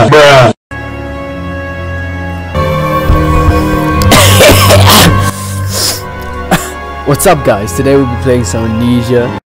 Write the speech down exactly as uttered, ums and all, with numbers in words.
Bruh. What's up guys, today we'll be playing some Amnesia.